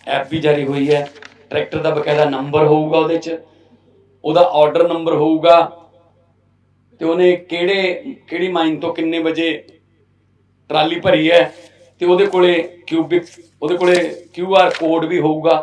App भी जारी हुई है। ट्रैक्टर का बकायदा नंबर होगा, ਉਹਦਾ ऑर्डर नंबर होगा, तो उन्हें किहड़ी माइन तो किन्ने बजे ट्राली भरी है, तो ਉਹਦੇ ਕੋਲੇ क्यूबिक ਉਹਦੇ ਕੋਲੇ QR कोड भी होगा।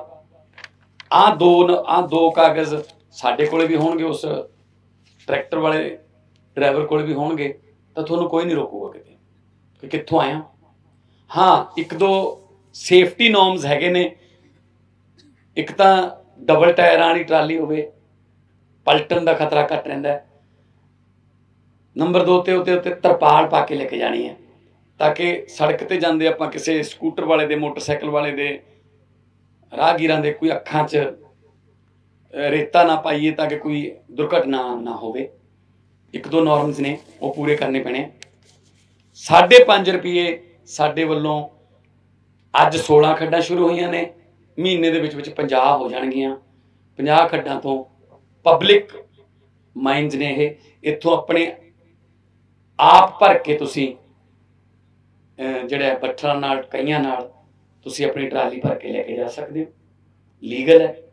आ दो कागज़ साडे कोले भी होणगे, उस ट्रैक्टर वाले ड्राइवर कोले भी होणगे, तो तुहानूं कोई नहीं रोकूगा किते कि कित्थों आया। हाँ, एक दो सेफ्टी नॉर्म्स हैगे ने। एक तो डबल टायरां वाली ट्राली होवे, पलटन का खतरा घट रहिंदा है। नंबर 2 ते उत्ते तरपाल पा के लेके जानी है, ताकि सड़क ते जांदे आपां किसी स्कूटर वाले दे, मोटरसाइकिल वाले दे, राहगीरां दे कोई अखां च रेता ना पाइए, ताकि कोई दुर्घटना ना होवे। एक दो नॉर्म्स ने वो पूरे करने पैने। 5.5 रुपये साडे वल्लों अज 16 खड्डां शुरू हुई ने, महीने दे विच 50 हो जाणगियां। 50 खड्डां तो पब्लिक माइनस ने, ये इत्थों अपने आप भर के तुसी जिहड़ा पत्थरां नाल कईयां नाल तुसी अपनी ट्राली भर के लेके जा सकते हो, लीगल है।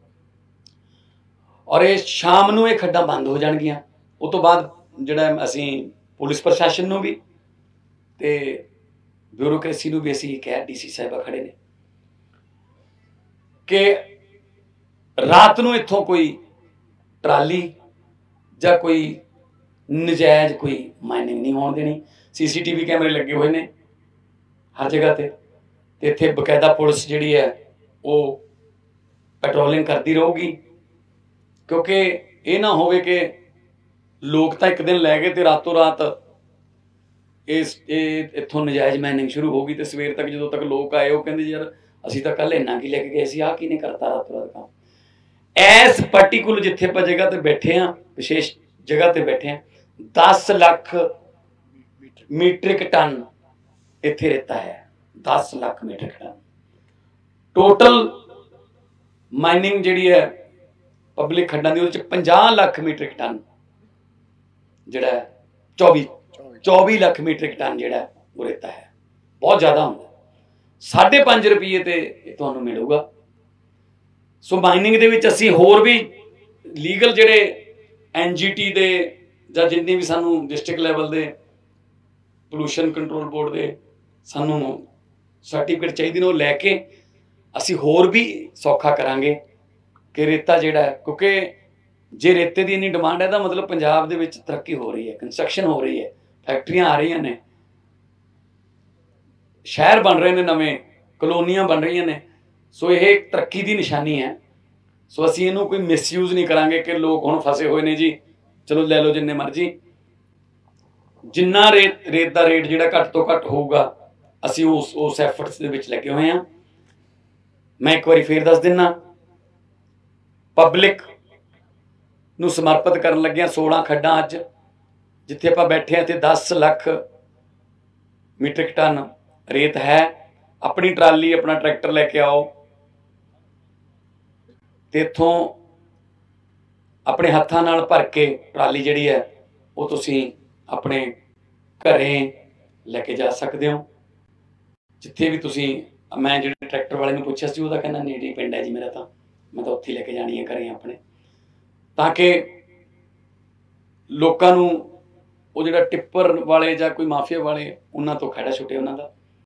और ये शाम नूं ये खड्डां बंद हो जाणगियां। उस तो बाद जिहड़ा असीं पुलिस प्रशासन नूं भी ते ब्यूरोक्रेसी नूं भी असीं कह, DC साहिबा खड़े ने कि रात नूं इत्थों कोई ट्राली जां कोई नजायज़ कोई माइनिंग नहीं होण देनी। CCTV कैमरे लगे हुए ने हर जगह ते इत्थे बकायदा पुलिस जिहड़ी है वो पेट्रोलिंग करती रहूगी, क्योंकि ये ना होवे कि लोग तो एक दिन लै गए तो रातों रात इत्थों नजायज़ माइनिंग शुरू होगी, तो सवेर तक जो तक लोग आए वो कहते यार असीं तां कल इन्ना की लैके गए सी, आ किने करता रातों रात काम। ऐस पर्टिकुलर जिथे आप जगह ते बैठे हैं, विशेष जगह ते बैठे हैं, 10 लाख मीट्रिक टन इत्थे रेता है। 10 lakh metric ton total mining जिहड़ी है पब्लिक खड्डां दी, उहदे 50 लाख मीट्रिक टन जिहड़ा 24 लाख मीट्रिक टन जिहड़ा वो रेता है। बहुत ज़्यादा होंदा। 5.5 रुपये ते तुहानूं मिलूगा। सो माइनिंग दे विच असीं होर भी लीगल जिहड़े NGT दे जां जिन्ने भी सानूं डिस्ट्रिक्ट लैवल दे पोल्यूशन कंट्रोल बोर्ड दे सानूं सर्टिफिकेट चाहिए ने, वो लैके असीं होर भी सौखा करांगे कि रेता जिहड़ा है, क्योंकि जे रेते की इन्नी डिमांड है तो मतलब पंजाब दे विच तरक्की हो रही है, कंस्ट्रक्शन हो रही है, फैक्ट्रियां आ रही ने, शहर बन रहे हैं, नवे कलोनियां बन रही ने। सो यह एक तरक्की की निशानी है। सो असीं इहनूं कोई मिसयूज नहीं करांगे कि लोग हुण फसे हुए ने जी चलो लै लो जिन्ने मर्जी। जिन्ना रेत का रेट जिहड़ा घट तो घट होऊगा असीं उस एफर्ट्स दे विच लगे हुए हैं। मैं एक बारी फिर दस दिना, पब्लिक नूं समर्पित करन लगे 16 खड्डां अज जिथे आपां बैठे हैं, 10 लाख मीट्रिक टन रेत है। अपनी ट्राली अपना ट्रैक्टर लैके आओ ते इत्थों अपने हत्थां नाल भर के ट्राली जिहड़ी है वो तुसीं अपने घरें लैके जा सकते हो। जिथे भी तुसीं, मैं जिहड़े ट्रैक्टर वाले नूं पुछिआ सी उहदा कहना नेड़े पिंड है जी मेरा, तो मैं तो उत्थे लैके जानी है घरें अपने, ताकि लोकां नूं वो जिहड़ा टिप्पर वाले जां कोई माफिया वाले उन्हां तो खड़ा छुटे उन्हां दा।